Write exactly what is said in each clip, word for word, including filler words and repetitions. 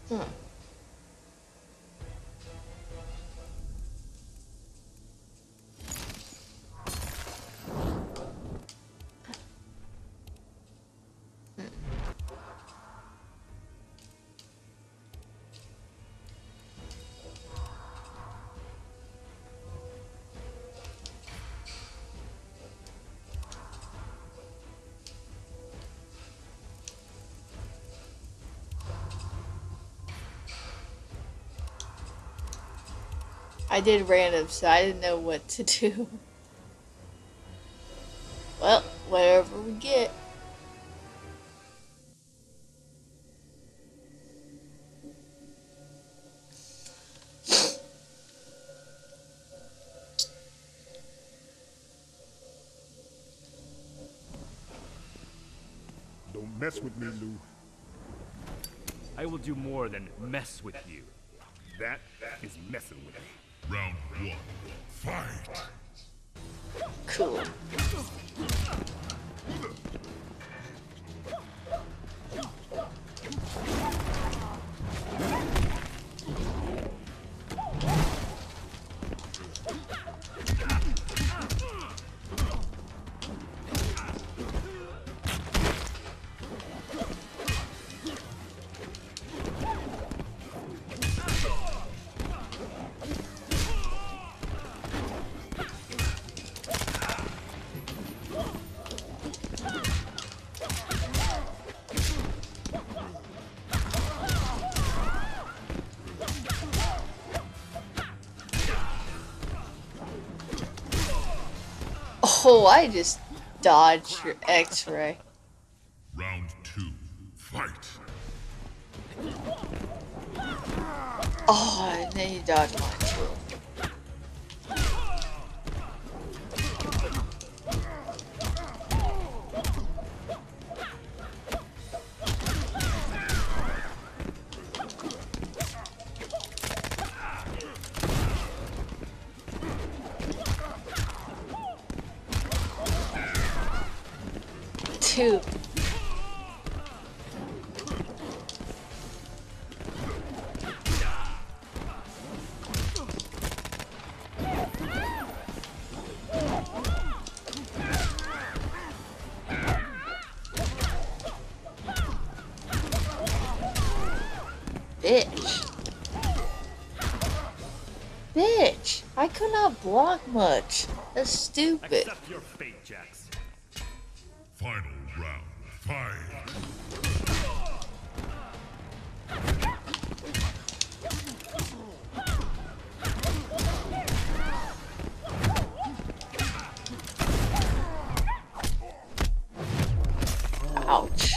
Hmm. I did random, so I didn't know what to do. Well, whatever we get. Don't mess with me, Lou. I will do more than mess with you. That is messing with me. Round one, fight! Cool. Oh, I just dodged your X-ray. Round two, fight! Oh, and then you dodged mine too. Two. Bitch. Bitch. I could not block much. That's stupid. Accept your fate, Jax. Final round, fight! Ouch.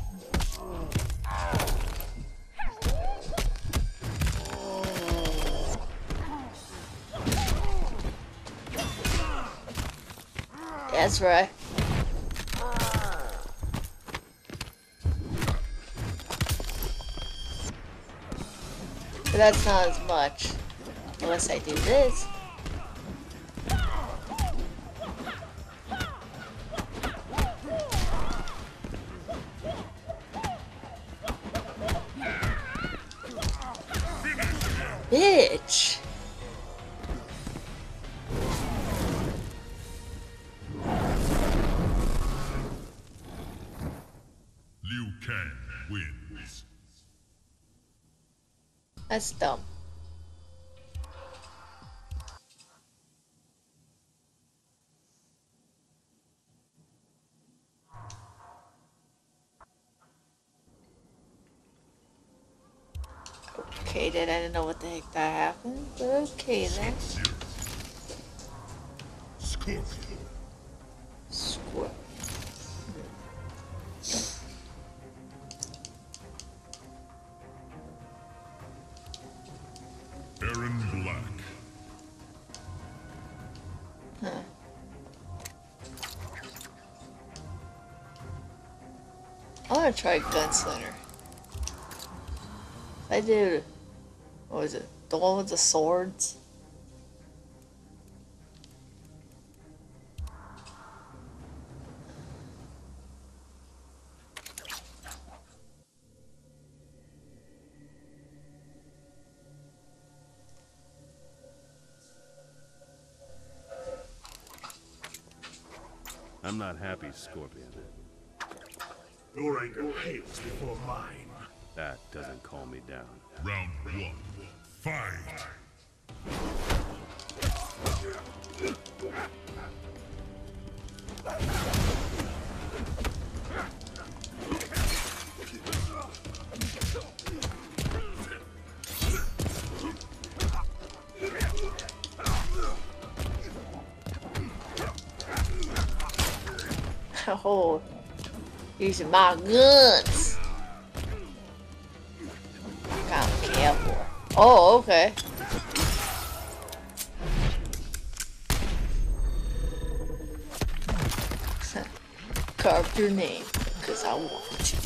That's right. But that's not as much. Unless I do this. Bitch. Liu Kang wins. That's dumb. Okay, then I didn't know what the heck that happened, but okay then. Scorpion. Squirt. Aaron Black. Huh. I want to try Gunslinger. I did. What was it? The one with the swords? I'm not happy, Scorpion. Your anger pales before mine. That doesn't calm me down. Round one. Fight. Oh, using my guns. Kind of careful. Oh, okay. Carve your name, because I want to.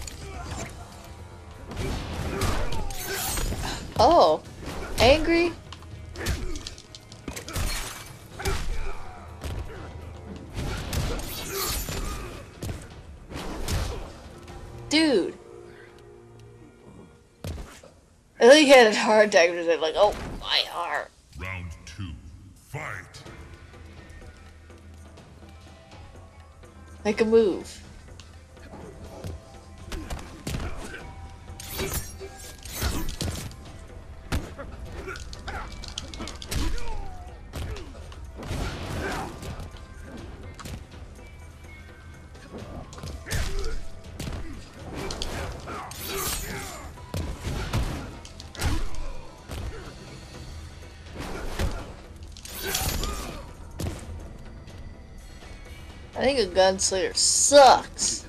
Oh, angry? Dude. I think he had a heart attack and was like, oh, my heart. Round two. Fight. Make a move. I think a gunslinger sucks.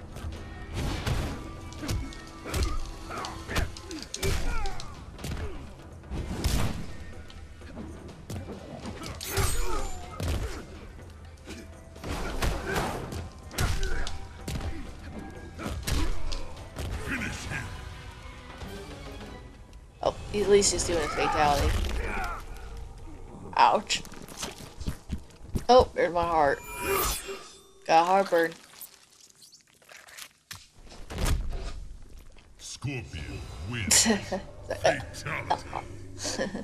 Oh, at least he's doing a fatality. Ouch. Oh, there's my heart. Got heartburn. Scorpion wins. Fatality.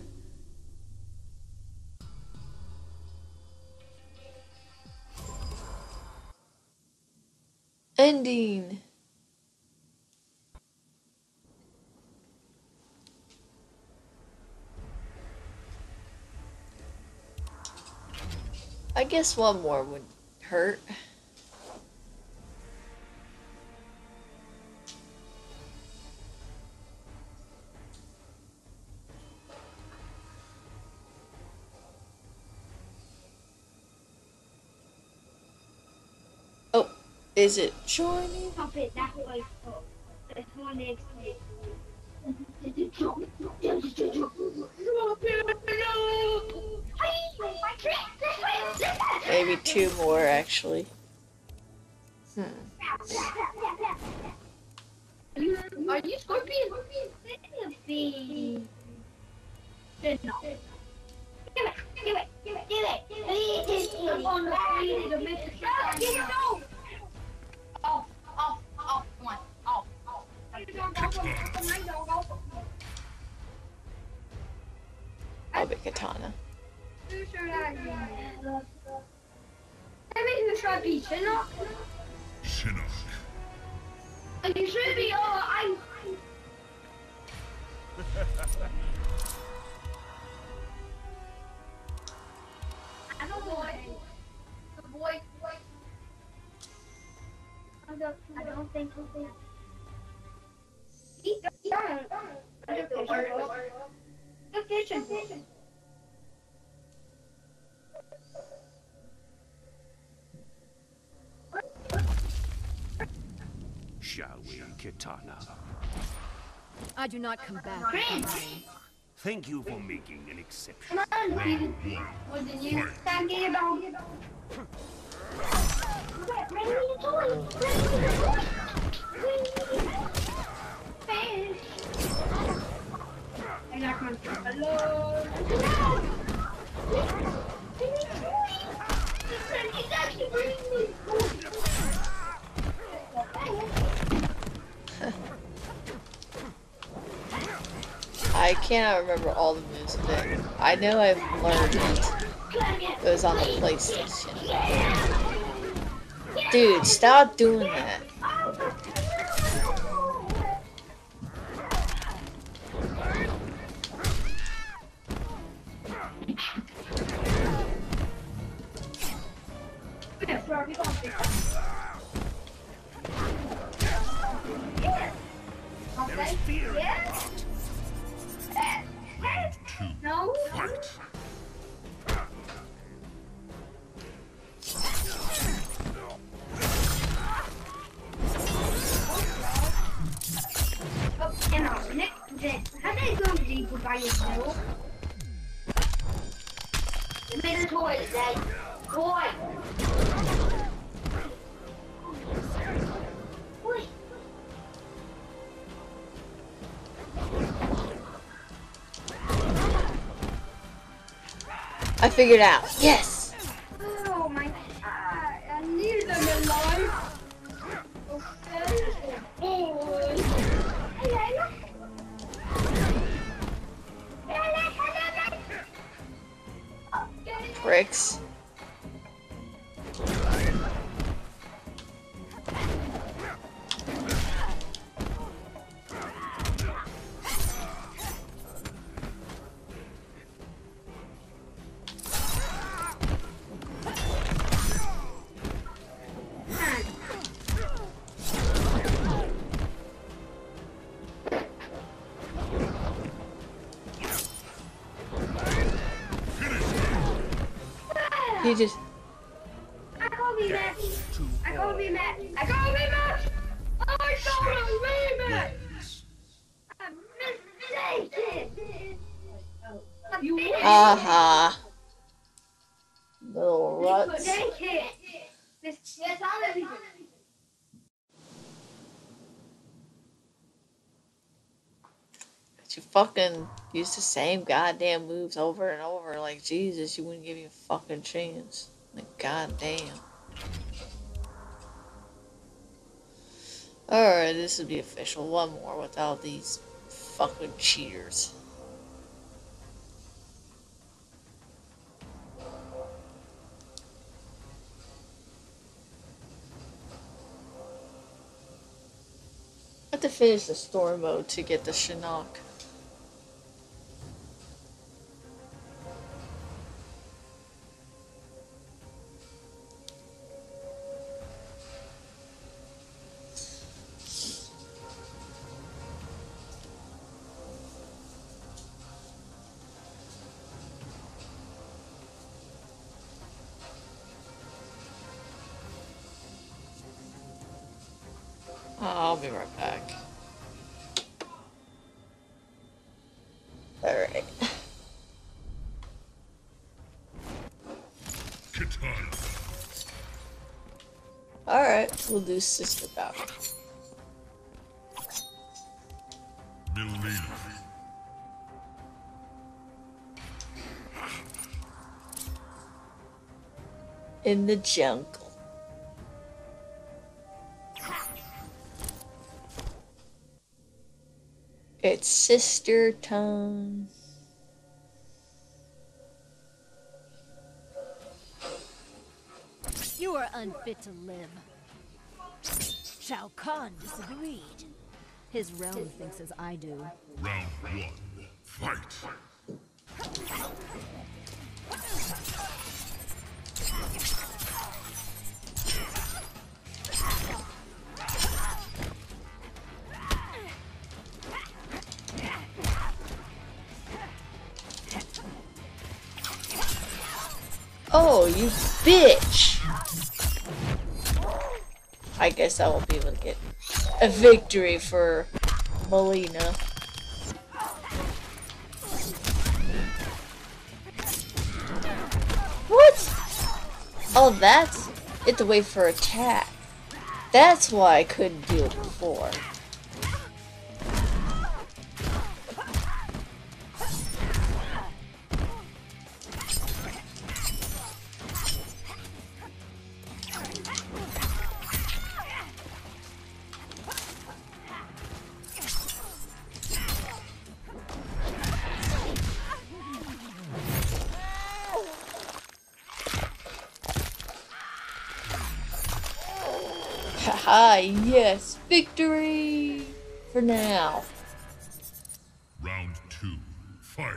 Ending. I guess one more would hurt. Oh, is it shiny? Pop it that way. There's one next to it. Maybe two more, actually. Hmm. Are you Scorpion? Baby. No. Give it, give it, give it, give it. I'm on the way to make it. Give it, no! Off, off, off, one, off, off. I'll be katana. Who should I be? Maybe who should I be? Shinnok? Shinnok. You should be, oh, I'm... I don't know. The boy, boy. I don't, I don't think he'll Eat the stone. The kitchen. The kitchen. Shall we, Kitana? I do not come back. Prince. Thank you for making an exception. Come on, baby. What did you start getting about? Bring me the toy. Bring me the toy. Bring me the toy. Fish. I got my hello. Bring me the toy. He's actually bringing me the toy. I cannot remember all the moves of it. I know I've learned it. It was on the PlayStation. Dude, stop doing that. There is fear in your heart. Round two. No. Fight. Oh, and I'll nick it. How did it go deeper by yourself? You made a toy, Dad. Toy. Toy. I figured out. Yes! Oh my god. I need them alive. Okay. Oh. Bricks. You just. I can't be mad. I can't be mad. I can't be mad. I can't be mad. I'm mistaken. You Aha. Little ruts. mistaken. This yes, I'll be. But you fucking use the same goddamn moves over and over. Like, Jesus, you wouldn't give me a fucking chance. Like, goddamn. Alright, this will be official. One more without these fucking cheaters. I have to finish the story mode to get the Shinnok. I'll be right back. Alright. Katana. Alright, we'll do Sister Power. Milena. In the jungle. It's sister time. You are unfit to live. Shao Kahn disagreed. His realm thinks as I do. Round one. Fight. Oh, you bitch! I guess I won't be able to get a victory for Melina. What? Oh, that's... You have to wait for attack. That's why I couldn't do it before. Haha, yes, victory for now. Round two, fight.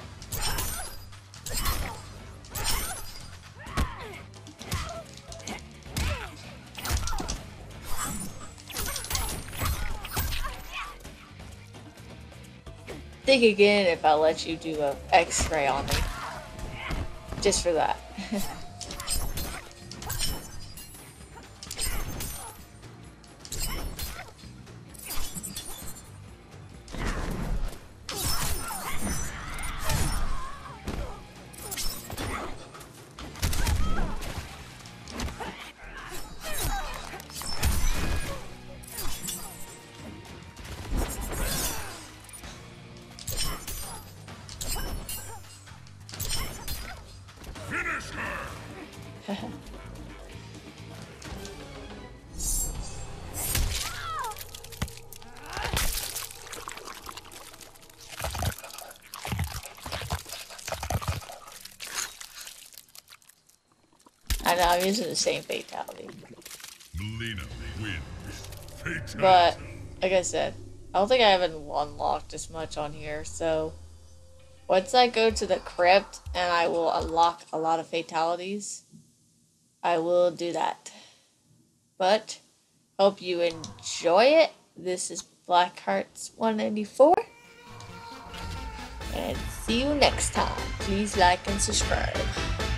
Think again if I let you do a X-ray on me. Just for that. Finish her! I know, I'm using the same fatality. Melina wins. Fatality. But, like I said, I don't think I haven't unlocked as much on here, so once I go to the crypt and I will unlock a lot of fatalities, I will do that. But, hope you enjoy it. This is Blackhearts one ninety-four. And see you next time. Please like and subscribe.